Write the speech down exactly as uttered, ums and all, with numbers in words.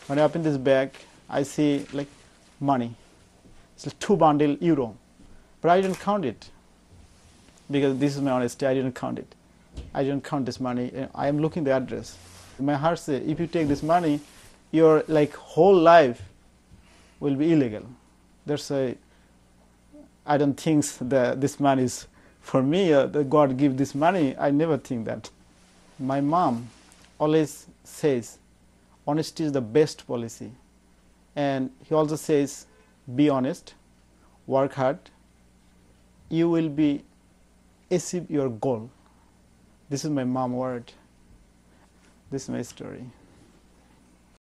When I open this bag, I see like money. It's like two bundle euro, but I didn't count it because this is my honesty. I didn't count it. I didn't count this money. I am looking the address. My heart says, if you take this money, your like whole life will be illegal. There's a, I don't think that this money is for me. Uh, that God give this money. I never think that. My mom always says, honesty is the best policy, and he also says, be honest, work hard. You will be achieve your goal. This is my mom word. This is my story.